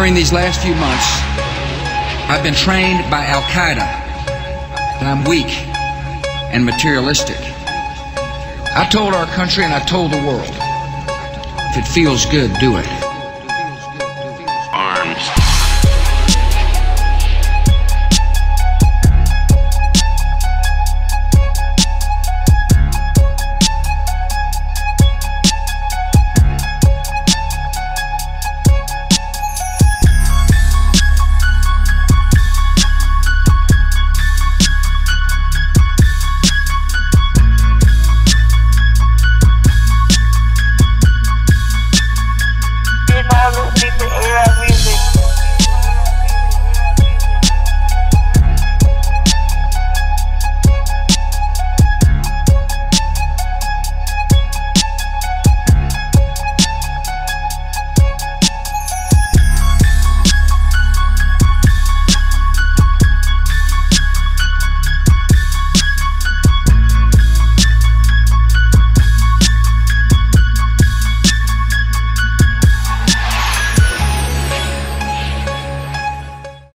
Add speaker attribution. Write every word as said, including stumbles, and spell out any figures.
Speaker 1: During these last few months, I've been trained by Al-Qaeda that I'm weak and materialistic. I told our country and I told the world, if it feels good, do it.